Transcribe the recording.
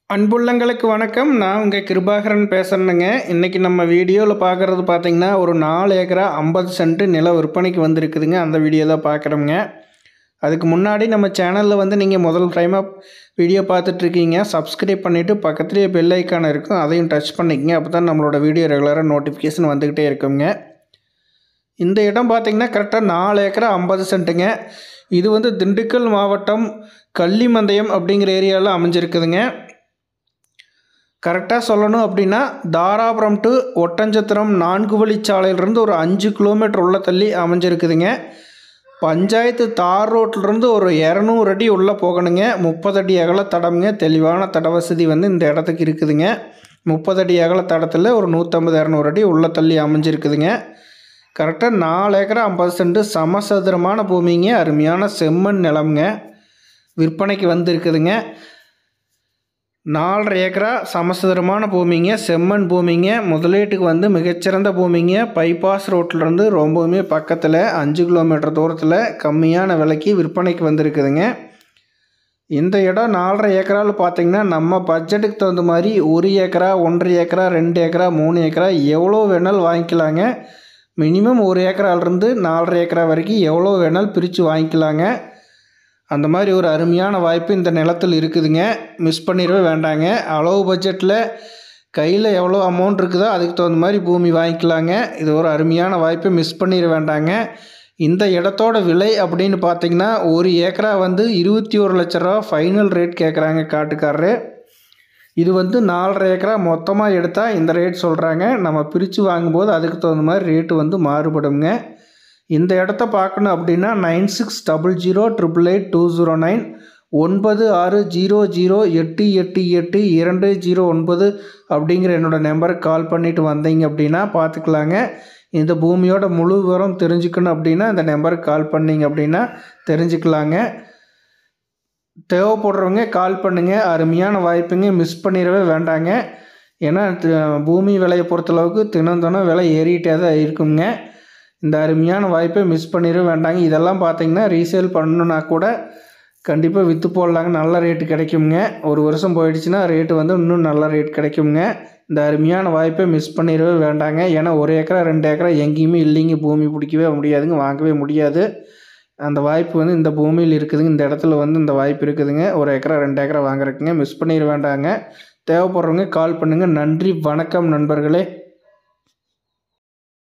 அன்புள்ளங்களுக்கு வணக்கம். நான் உங்கள் கிருபாகரன் பேசுகிறேனுங்க. இன்றைக்கி நம்ம வீடியோவில் பார்க்குறது பார்த்திங்கன்னா ஒரு 4 ஏக்கரா 50 சென்ட் நில விற்பனைக்கு வந்திருக்குதுங்க. அந்த வீடியோ தான் பார்க்குறோங்க. அதுக்கு முன்னாடி நம்ம சேனலில் நீங்கள் முதல் டைமாக வீடியோ பார்த்துட்ருக்கீங்க. சப்ஸ்கிரைப் பண்ணிவிட்டு பக்கத்துலேயே பெல் ஐக்கான் இருக்கும், அதையும் டச் பண்ணிக்கங்க. அப்போ தான் நம்மளோட வீடியோ ரெகுலராக நோட்டிஃபிகேஷன் வந்துக்கிட்டே இருக்குங்க. இந்த இடம் பார்த்திங்கன்னா கரெக்டாக 4 ஏக்கரா 50 சென்ட்டுங்க. இது திண்டுக்கல் மாவட்டம் கள்ளிமந்தயம் அப்படிங்கிற ஏரியாவில் அமைஞ்சிருக்குதுங்க. கரெக்டாக சொல்லணும் அப்படின்னா தாராபுரம் டு ஒட்டஞ்சத்திரம் 4 வழிச்சாலையிலிருந்து ஒரு 5 கிலோமீட்டர் உள்ள தள்ளி அமைஞ்சிருக்குதுங்க. பஞ்சாயத்து தார் ரோட்டிலிருந்து ஒரு 200 அடி உள்ளே போகணுங்க. 30 அடி அகல தடம்ங்க. தெளிவான தட வசதி இந்த இடத்துக்கு இருக்குதுங்க. 30 அடி அகல தடத்தில் ஒரு 150-200 அடி உள்ள தள்ளி அமைஞ்சிருக்குதுங்க. கரெக்டாக 4 ஏக்கரா 50 சென்ட் சமசதுரமான பூமிங்க. அருமையான செம்மண் நிலம்ங்க. விற்பனைக்கு வந்திருக்குதுங்க. 4.5 ஏக்கரா சமசதுரமான பூமிங்க, செம்மண் பூமிங்க. முதலீட்டுக்கு மிகச்சிறந்த பூமிங்க. பைபாஸ் ரோட்டிலிருந்து ரொம்பவுமே பக்கத்தில் 5 கிலோமீட்டர் தூரத்தில் கம்மியான விலைக்கு விற்பனைக்கு வந்திருக்குதுங்க. இந்த இடம் 4.5 ஏக்கராவில் பார்த்திங்கன்னா நம்ம பட்ஜெட்டுக்கு தகுந்த மாதிரி 1 ஏக்கரா 1.5 ஏக்கரா 2 ஏக்கரா 3 ஏக்கரா எவ்வளோ வேணாலும் வாங்கிக்கலாங்க. மினிமம் 1 ஏக்கராலிருந்து 4.5 ஏக்கரா வரைக்கும் எவ்வளோ வேணாலும் பிரித்து வாங்கிக்கலாங்க. அந்த மாதிரி ஒரு அருமையான வாய்ப்பு இந்த நிலத்தில் இருக்குதுங்க. மிஸ் பண்ணிடவே வேண்டாங்க. அளவு பட்ஜெட்டில் கையில் எவ்வளோ அமௌண்ட் இருக்குதோ அதுக்கு தகுந்த மாதிரி பூமி வாங்கிக்கலாங்க. இது ஒரு அருமையான வாய்ப்பு, மிஸ் பண்ணிட வேண்டாங்க. இந்த இடத்தோட விலை அப்படின்னு பார்த்திங்கன்னா 1 ஏக்கரா 21 லட்ச ரூபா ஃபைனல் ரேட் கேட்குறாங்க காட்டுக்காரரு. இது 4.5 ஏக்கரா மொத்தமாக எடுத்தால் இந்த ரேட் சொல்கிறாங்க. நம்ம பிரித்து வாங்கும்போது அதுக்கு தகுந்த மாதிரி ரேட்டு மாறுபடுங்க. இந்த இடத்த பார்க்கணும் அப்படின்னா 9600888209 9600888209 அப்படிங்கிற என்னோடய நம்பருக்கு கால் பண்ணிவிட்டு வந்தீங்க அப்படின்னா பார்த்துக்கலாங்க. இந்த பூமியோட முழு விவரம் தெரிஞ்சுக்கணும் அப்படின்னா இந்த நம்பருக்கு கால் பண்ணிங்க அப்படின்னா தெரிஞ்சுக்கலாங்க. தேவைப்படுறவங்க கால் பண்ணுங்கள். அருமையான வாய்ப்புங்க, மிஸ் பண்ணிடவே வேண்டாங்க. ஏன்னா பூமி விலையை பொறுத்தளவுக்கு தினம் விலை ஏறிட்டே தான் இருக்குங்க. இந்த அருமையான வாய்ப்பை மிஸ் பண்ணிட வேண்டாங்க. இதெல்லாம் பார்த்திங்கன்னா ரீசேல் பண்ணணுன்னா கூட கண்டிப்பாக விற்று போடலாங்க. நல்ல ரேட்டு கிடைக்குங்க. ஒரு வருஷம் போயிடுச்சுன்னா ரேட்டு இன்னும் நல்ல ரேட் கிடைக்குங்க. இந்த அருமையான வாய்ப்பை மிஸ் பண்ணிடவே வேண்டாங்க. ஏன்னா 1 ஏக்கரா 2 ஏக்கரா எங்கேயுமே இல்லைங்க. பூமி பிடிக்கவே முடியாதுங்க, வாங்கவே முடியாது. அந்த வாய்ப்பு இந்த பூமியில் இருக்குதுங்க. இந்த இடத்துல இந்த வாய்ப்பு இருக்குதுங்க. 1 ஏக்கரா 2 ஏக்கரா வாங்குறதுக்குங்க. மிஸ் பண்ணிட வேண்டாங்க. தேவைப்படுறவங்க கால் பண்ணுங்கள். நன்றி, வணக்கம் நண்பர்களே.